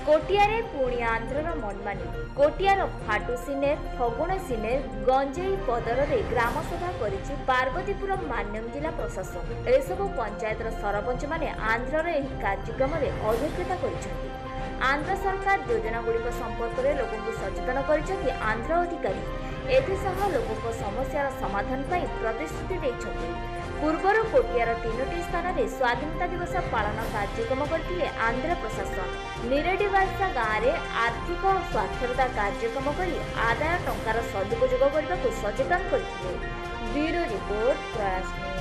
कोटियारे पुणी आंध्रर मनमानी कोटियार फाटुसिनेर फगुणसिनेर गंजेईपदर ग्राम सभा करिछि पार्वतीपुरम मान्यम जिला प्रशासन। एसबु पंचायतर सरपंच माने आंध्रर एही कार्यक्रम अध्यक्षता करिसेंति। आंध्र सरकार योजनागुड़िक संपर्क में लोकों को सचेतन करिसेंति आंध्र अधिकारी। एथिसह लोकों समस्यार समाधान पर प्रतिश्रुति दैछन्ति। पूर्वर कोटियार 3टी स्थान में स्वाधीनता दिवस पालन कार्यक्रम करथिले आंध्र प्रशासन। निरेडीवासा गाँव में आर्थिक साक्षरता कार्यक्रम करी आदाय टंकार सदुपयोग करने को सचेतन करथिले। ब्यूरो रिपोर्ट प्रयास।